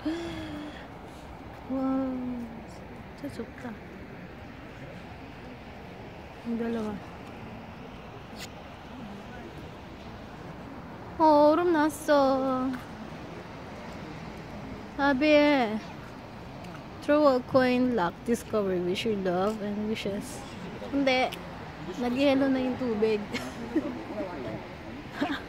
Wow. Susok ka. Ang dalawa. 얼음 났어. 사비, throw a coin, luck, discover, wish your love, and wishes. Hindi. Nag-yelo na yung tubig.